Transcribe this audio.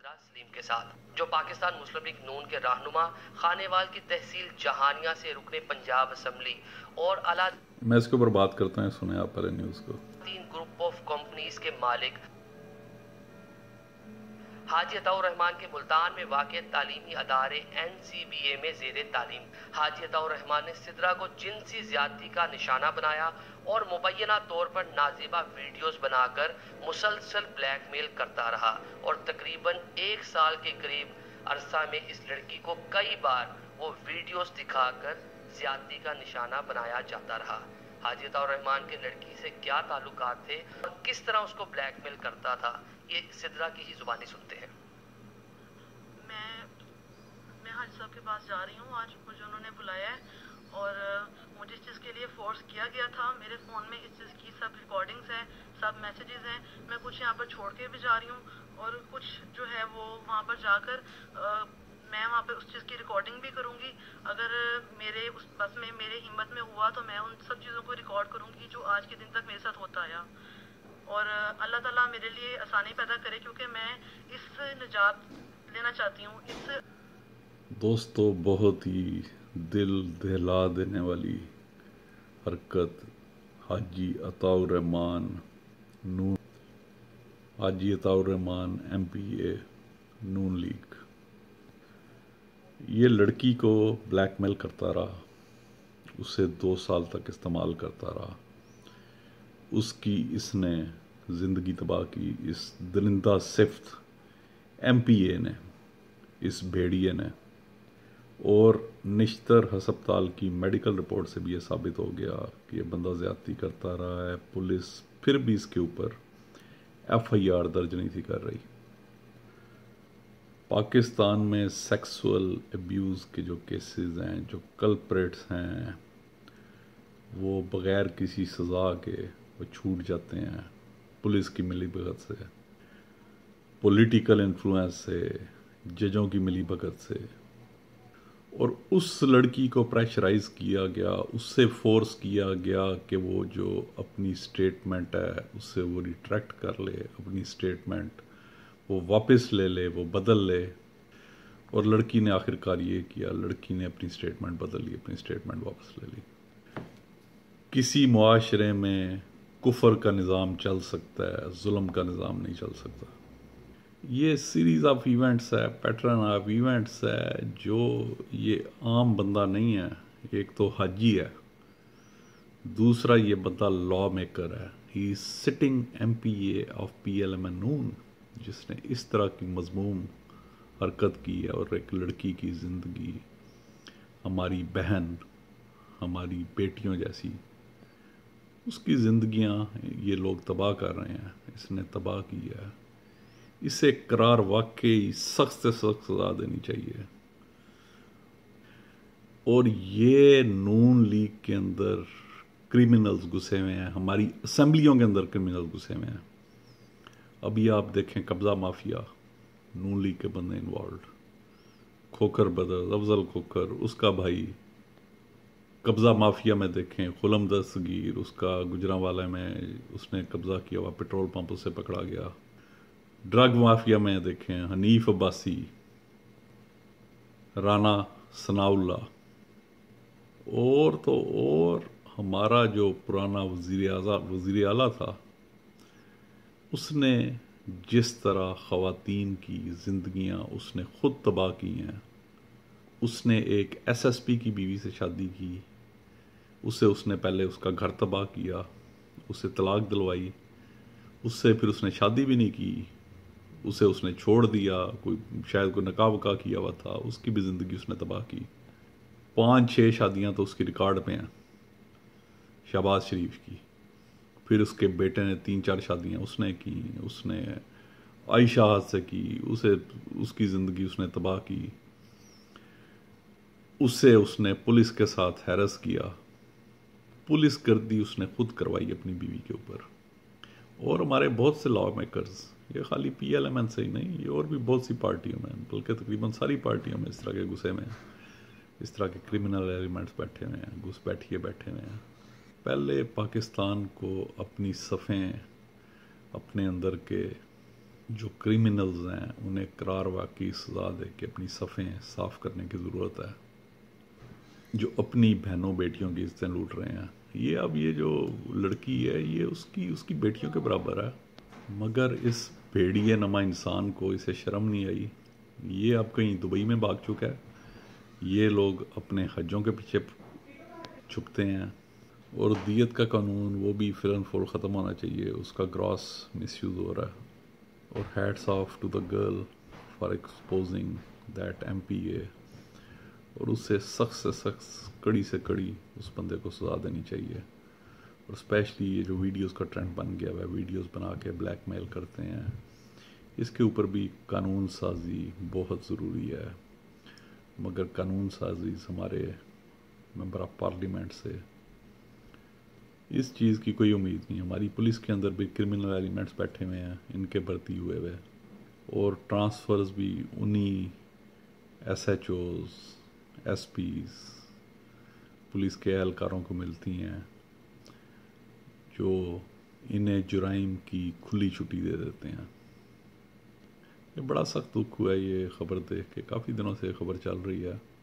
हमजा सलीम के साथ, जो पाकिस्तान मुस्लिम लीग नून के रहनुमा खानेवाल की तहसील जहानिया से रुकने पंजाब असम्बली और अला मैं इसके ऊपर बात करता हूँ, सुने आप पहले न्यूज़ को। 3 ग्रुप ऑफ कंपनीज के मालिक हाजी अताउर रहमान के मुल्तान में वाक़ तालीमी अदारे NCBA में ज़ेरे तालीम। हाजी अताउर रहमान ने सिद्रा को जिनसी ज़्यादती का निशाना बनाया और मुबैना तौर पर नाज़िबा वीडियोस बनाकर मुसलसल ब्लैकमेल करता रहा और तकरीबन 1 साल के करीब अरसा में इस लड़की को कई बार वो वीडियोस दिखाकर ज़्यादती का निशाना बनाया जाता रहा। हाजी अताउर रहमान के लड़की से क्या ताल्लुकात थे और किस तरह उसको ब्लैकमेल करता था, ये सिद्रा की ही जुबानी सुनते हैं। मैं हाजी साहब के पास जा रही हूँ, आज मुझे उन्होंने बुलाया है और मुझे इस चीज़ के लिए फोर्स किया गया था। मेरे फ़ोन में इस चीज़ की सब रिकॉर्डिंग्स हैं, सब मैसेजेस हैं। मैं कुछ यहाँ पर छोड़ के भी जा रही हूँ और कुछ जो है वो वहाँ पर जाकर मैं वहाँ पे उस चीज़ की रिकॉर्डिंग भी करूँगी। अगर मेरे उस बस में मेरे हिम्मत में हुआ तो मैं उन सब चीज़ों को रिकॉर्ड करूँगी जो आज के दिन तक मेरे साथ होता आया। और अल्लाह ताला मेरे लिए आसानी पैदा करे, क्योंकि मैं इस निजात लेना चाहती हूँ। इस दोस्तों, बहुत ही दिल दहला देने वाली हरकत हाजी अताउर रहमान नून, हाजी अताउर रहमान MPA नून लीग, ये लड़की को ब्लैकमेल करता रहा, उसे 2 साल तक इस्तेमाल करता रहा, उसकी इसने ज़िंदगी तबाह की। इस दरिंदा सिफ्त MPA ने, इस भेड़िए ने। और निश्तर हस्पताल की मेडिकल रिपोर्ट से भी ये साबित हो गया कि ये बंदा ज़्यादती करता रहा है। पुलिस फिर भी इसके ऊपर FIR दर्ज नहीं थी कर रही। पाकिस्तान में सेक्सुअल अब्यूज़ के जो केसेस हैं, जो कल्प्रेट्स हैं, वो बग़ैर किसी सज़ा के वो छूट जाते हैं पुलिस की मिलीभगत से, पॉलिटिकल इन्फ्लुएंस से, जजों की मिलीभगत से। और उस लड़की को प्रेशराइज़ किया गया, उससे फोर्स किया गया कि वो जो अपनी स्टेटमेंट है उससे वो रिट्रैक्ट कर ले, अपनी स्टेटमेंट वो वापस ले ले, वो बदल ले। और लड़की ने आखिरकार ये किया, लड़की ने अपनी स्टेटमेंट बदल ली, अपनी स्टेटमेंट वापस ले ली। किसी मुआशरे में कुफर का निज़ाम चल सकता है, जुल्म का निज़ाम नहीं चल सकता। ये सीरीज़ ऑफ इवेंट्स है, पैटर्न ऑफ इवेंट्स है, जो ये आम बंदा नहीं है। एक तो हाजी है, दूसरा ये बंदा लॉ मेकर है। He is sitting MPA of PLMN Noon, जिसने इस तरह की मज़मूम हरकत की है और एक लड़की की ज़िंदगी, हमारी बहन, हमारी बेटियों जैसी, उसकी ज़िंदगियां ये लोग तबाह कर रहे हैं। इसने तबाह की है, इसे करार वाकई सख्त से सख्त सज़ा देनी चाहिए। और ये नून लीग के अंदर क्रिमिनल्स घुसे हुए हैं, हमारी असम्बलियों के अंदर क्रिमिनल्स घुसे हुए हैं। अभी आप देखें कब्ज़ा माफिया, नून लीग के बंदे इन्वॉल्व, खोखर ब्रदर्स, अफजल खोखर, उसका भाई। कब्ज़ा माफिया में देखें खुलम दस्तगीर, उसका गुजरांवाला में उसने कब्ज़ा किया हुआ पेट्रोल पंप, उससे पकड़ा गया। ड्रग माफिया में देखें हनीफ अब्बासी, राना सनाउल्ला, और तो और हमारा जो पुराना वज़ीर आला था, उसने जिस तरह ख़वातीन की ज़िंदगियां उसने ख़ुद तबाह की हैं। उसने एक SSP की बीवी से शादी की, उसने पहले उसका घर तबाह किया, उसे तलाक दिलवाई, उससे फिर उसने शादी भी नहीं की, उसने छोड़ दिया, शायद कोई नकाह वकाह किया हुआ था, उसकी भी ज़िंदगी उसने तबाह की। 5-6 शादियां तो उसकी रिकॉर्ड पे हैं शहबाज शरीफ की। फिर उसके बेटे ने 3-4 शादियां उसने की, उसने आयशा हाथ से की, उसकी ज़िंदगी उसने तबाह की। उसने पुलिस के साथ हैरस किया, पुलिस गर्दी उसने खुद करवाई अपनी बीवी के ऊपर। और हमारे बहुत से लॉ मेकर्स, ये खाली PLMN से ही नहीं, ये और भी बहुत सी पार्टियों में, बल्कि तकरीबन सारी पार्टियों में इस तरह के गुस्से में, इस तरह के क्रिमिनल एलिमेंट्स बैठे हुए हैं, बैठे हुए हैं। पहले पाकिस्तान को अपनी सफ़ें, अपने अंदर के جو کرمنلز ہیں انہیں قرار واقعی سزا دے کے اپنی صفیں صاف کرنے کی ضرورت ہے. جو اپنی بہنوں بیٹیوں کی عزتیں لوٹ رہے ہیں، یہ جو لڑکی ہے یہ اس کی بیٹیوں کے برابر ہے، مگر اس بھیڑیے نما انسان کو اسے شرم نہیں آئی. یہ اب کہیں دبئی میں بھاگ چکا ہے. یہ لوگ اپنے حجوں کے پیچھے چھپتے ہیں. اور دیت کا قانون وہ بھی فل اینڈ فل ختم ہونا چاہیے، اس کا گراس مس یوز ہو رہا ہے. اور hats off to the girl for exposing that MPA. اور اس سے سخت کڑی سے کڑی اس بندے کو سزا دینی چاہیے. اور اسپیشلی یہ جو ویڈیوز کا ٹرینڈ بن گیا ہے، ویڈیوز بنا کے بلیک میل کرتے ہیں، اس کے اوپر بھی قانون سازی بہت ضروری ہے. مگر قانون سازی ہمارے ممبر آف پارلیمنٹ سے اس چیز کی کوئی امید نہیں. ہماری پولیس کے اندر بھی کرمنل ایلیمنٹس بیٹھے ہوئے ہیں، ان کے بھرتی ہوئے اور ٹرانسفرز بھی انہی SHOs SPs پولیس کے اہلکاروں کو ملتی ہیں جو انہیں جرائم کی کھلی چھٹی دے دیتے ہیں. یہ بڑا سخت دکھ ہوا ہے یہ خبر دیکھ کے. کافی دنوں سے یہ خبر چل رہی ہے.